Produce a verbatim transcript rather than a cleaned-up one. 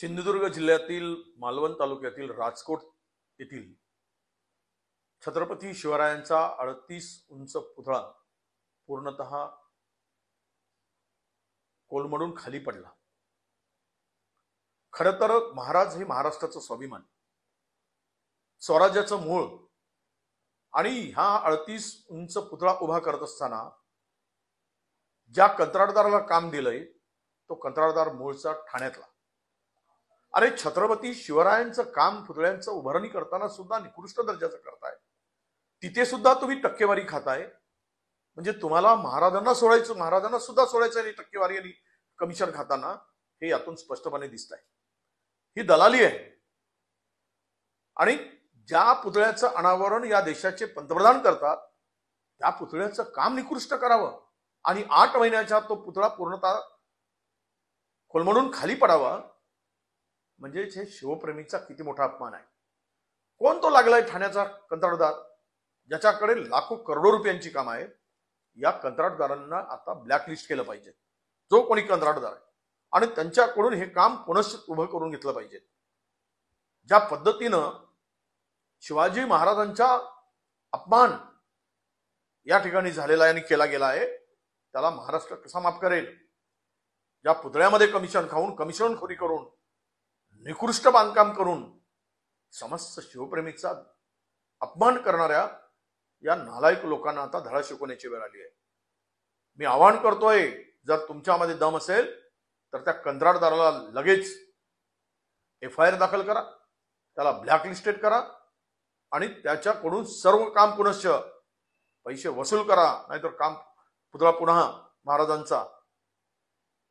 सिंधुदुर्ग जिल्ह्यातील मालवण तालुक्यातील राजकोट येथील छत्रपती शिवरायांचा अडतीस उंच पुतळा पूर्णतः कोलमडून खाली पडला। खरं तर महाराज हे महाराष्ट्राचं स्वाभिमान, स्वराज्याचं मूळ, आणि हा अडतीस उंच पुतळा उभा करत असताना ज्या कंत्राटदाराला काम दिलंय तो कंत्राटदार मूळचा ठाण्यातला। अरे छत्रपती शिवरायांचं काम पुतळ्यांचं उभारणी करताना सुद्धा निकृष्ट दर्जाचं करताय, तिथे सुद्धा तुम्ही टक्केवारी खाताय। म्हणजे तुम्हाला महाराजांना सोडायचं, महाराजांना सुद्धा सोडायचं आणि टक्केवारी आणि कमिशन खाताना हे यातून स्पष्टपणे दिसत आहे। ही दलाली आहे। आणि ज्या पुतळ्याचं अनावरण या देशाचे पंतप्रधान करतात त्या पुतळ्याचं काम निकृष्ट करावं आणि आठ महिन्याच्या तो पुतळा पूर्णतः कोलमडून खाली पडावा, म्हणजे हे शिवप्रेमीचा किती मोठा अपमान आहे। कोण तो लागलाय ठाण्याचा कंत्राटदार, ज्याच्याकडे लाखो करोडो रुपयांची काम आहे। या कंत्राटदारांना आता ब्लॅकलिस्ट केलं पाहिजे, जो कोणी कंत्राटदार आहे, आणि त्यांच्याकडून हे काम पुनश्च उभं करून घेतलं पाहिजे। ज्या पद्धतीनं शिवाजी महाराजांचा अपमान या ठिकाणी झालेला आहे आणि केला गेला आहे, त्याला महाराष्ट्र कसा माफ करेल? ज्या पुतळ्यामध्ये कमिशन खाऊन, कमिशनखोरी करून, निकृष्ट बांधकाम करून समस्त शिवप्रेमीचा अपमान करणाऱ्या या नालायक लोकांना आता धडा शिकवण्याची वेळ आली आहे। मी आवाहन करतोय, जर तुमच्यामध्ये दम असेल तर त्या कंत्राटदाराला लगेच एफ आय आर दाखल करा, त्याला ब्लॅकलिस्टेड करा आणि त्याच्याकडून सर्व काम पुनश्च पैसे वसूल करा, नाहीतर काम पुतळा पुन्हा महाराजांचा